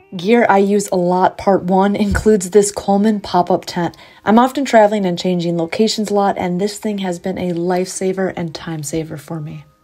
Gear I use a lot, part 1, includes this Coleman pop-up tent. I'm often traveling and changing locations a lot, and this thing has been a lifesaver and time saver for me.